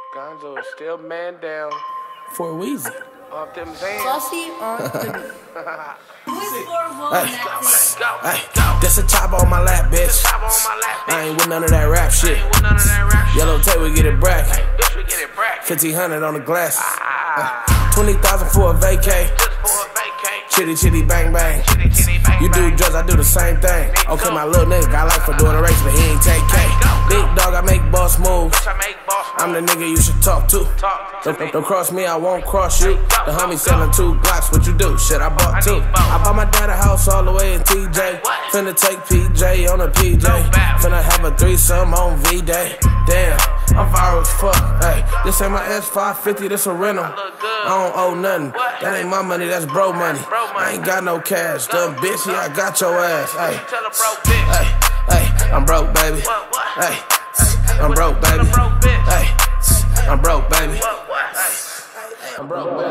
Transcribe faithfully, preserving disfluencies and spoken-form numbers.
Gonzo is still man down. For Weezy. Off them Zans. Saucy on the beat. Who's for one Hey, that's it? hey, that's a chop on my lap, bitch. I ain't with none of that rap shit. Yellow tape, we get it bracket. fifteen hundred on the glasses. twenty thousand for a vacay. Chitty chitty bang bang. You do drugs, I do the same thing. Okay, my little nigga got life for doing a race, but he ain't take K. Big dog, I make boss moves. I'm the nigga you should talk to. Don't, don't, don't cross me, I won't cross you. The homie selling two blocks, what you do? Shit, I bought two. I bought my dad a house all the way in T J. Finna take P J on a P J. Finna have a threesome on V-Day. Damn, I'm viral as fuck. Hey, this ain't my S five fifty, this a rental. I don't owe nothing. That ain't my money, that's bro money. I ain't got no cash. Dumb bitch, yeah, I got your ass. Hey, hey, hey, I'm broke, baby. Hey, I'm broke, baby. Hey, I'm broke, baby. I'm broke, baby.